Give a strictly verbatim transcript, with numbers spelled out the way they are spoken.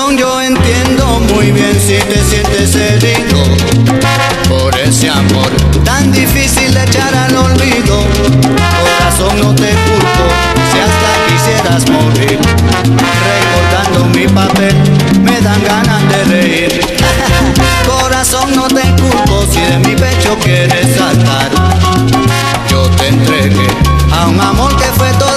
Corazón, yo entiendo muy bien si te sientes herido por ese amor tan difícil de echar al olvido. Corazón, no te culpo si hasta quisieras morir. Recordando mi papel me dan ganas de reír. Corazón, no te culpo si de mi pecho quieres saltar. Yo te entregué a un amor que fue todo